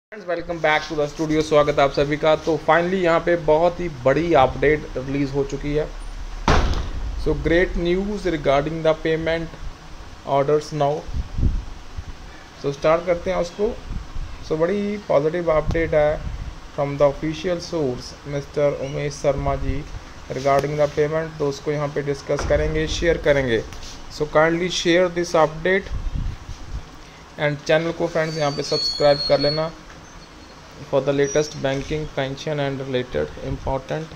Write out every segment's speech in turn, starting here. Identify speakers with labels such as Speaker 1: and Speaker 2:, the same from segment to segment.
Speaker 1: Friends welcome back to the studio. स्वागत है आप सभी का। तो फाइनली यहाँ पे बहुत ही बड़ी अपडेट रिलीज़ हो चुकी है। So great news regarding the payment orders now. So start करते हैं उसको। सो बड़ी पॉजिटिव अपडेट है from the official source mister Umesh Sharma ji regarding the payment. तो उसको यहाँ पे डिस्कस करेंगे, शेयर करेंगे। So kindly share this update and channel को फ्रेंड्स यहाँ पे सब्सक्राइब कर लेना for the latest banking, pension and related important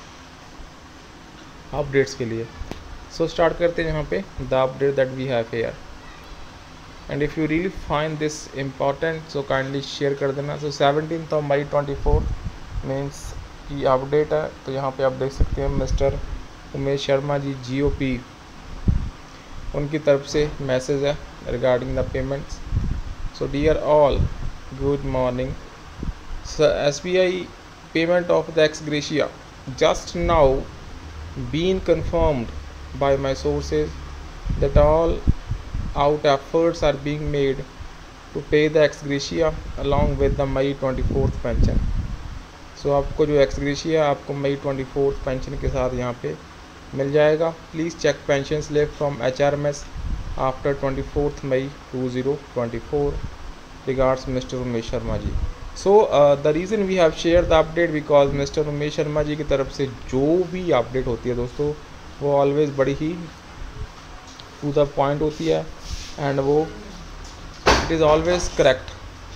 Speaker 1: updates के लिए। So start करते हैं यहाँ पे the update that we have here and if you really find this important so kindly share कर देना। So 17th of May 24 means की update है। तो यहाँ पे आप देख सकते हैं मिस्टर उमेश शर्मा जी GOP उनकी तरफ से मैसेज है regarding the payments. So dear all good morning. SBI payment of the ex gratia just now been confirmed by my sources that all out efforts are being made to pay the ex gratia along with the May 24th pension। So आपको जो ex gratia आपको May 24th pension के साथ यहाँ पे मिल जाएगा। Please check pension slip from HRMS after 24th May 2024। Regards Mr. Umesh Sharma ji. So the reason we have share the update because mister Umesh Sharma ji की तरफ से जो भी अपडेट होती है दोस्तों वो ऑलवेज़ बड़ी ही टू द पॉइंट होती है एंड वो it is always correct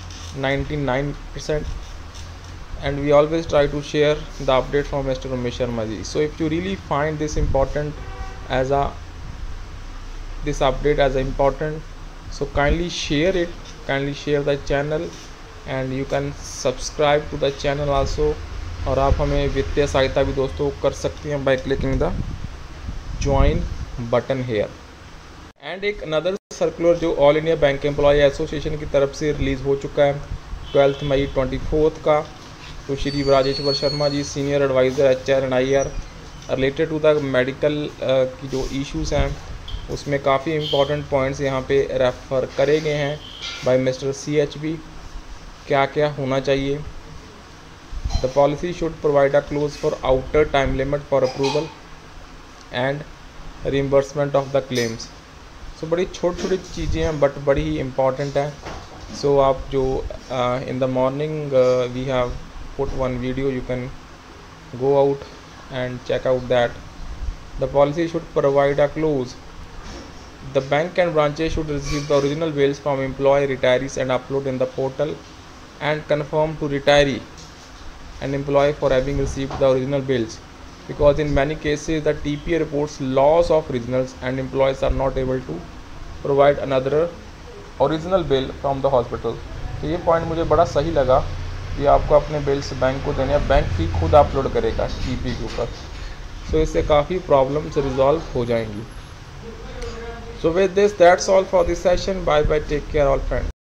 Speaker 1: 99% and we always try to share the update from mister Umesh Sharma ji. So if you really find this important as a this update as a important so kindly share it, kindly share the channel and you can subscribe to the channel also. और आप हमें वित्तीय सहायता भी दोस्तों कर सकते हैं by clicking the join button here. And एक अनदर सर्कुलर जो all India bank employ association की तरफ से रिलीज़ हो चुका है 12 मई 24 का। तो Shri Rajeshwar Sharma ji senior advisor HR and IR related to the medical की जो इश्यूज़ हैं उसमें काफ़ी इंपॉर्टेंट पॉइंट्स यहाँ पे रेफ़र करे गए हैं बाय मिस्टर CHB। क्या क्या होना चाहिए। The policy should provide a close for outer time limit for approval and reimbursement of the claims. So बड़ी छोटी छोटी चीज़ें हैं बट बड़ी ही इम्पॉर्टेंट हैं। सो आप जो in the morning we have put one video, you can go out and check out that the policy should provide a close the bank and branches should receive the original bills from employee retirees and upload in the portal and confirm to retiree and employee for having received the original bills, because in many cases the TPA reports loss of originals and employees are not able to provide another original bill from the hospital। तो ये point मुझे बड़ा सही लगा कि आपको अपने bills bank को देने, बैंक ही खुद अपलोड करेगा TPA के ऊपर। सो इससे काफ़ी प्रॉब्लम्स रिजॉल्व हो जाएंगी। So with this, that's all for this session. Bye bye. Take care all friends.